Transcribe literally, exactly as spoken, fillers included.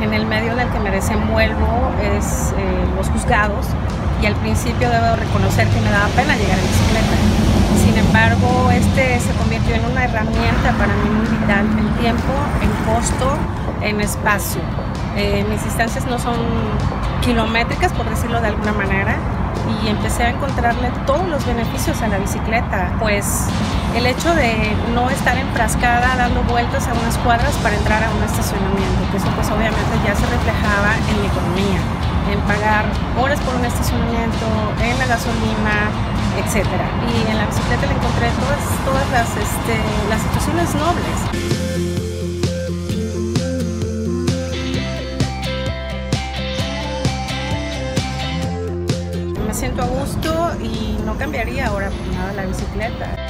En el medio en el que me desenvuelvo es eh, los juzgados, y al principio debo reconocer que me daba pena llegar en bicicleta. Sin embargo, este se convirtió en una herramienta para mí muy vital en tiempo, en costo, en espacio. Eh, mis distancias no son kilométricas, por decirlo de alguna manera, y empecé a encontrarle todos los beneficios a la bicicleta. Pues el hecho de no estar enfrascada dando vueltas a unas cuadras para entrar a un estacionamiento, que eso pues obviamente ya se reflejaba en mi economía, en pagar horas por un estacionamiento, en la gasolina, etcétera. Y en la bicicleta le encontré todas, todas las, este, las situaciones nobles. Me siento a gusto y no cambiaría ahora por nada la bicicleta.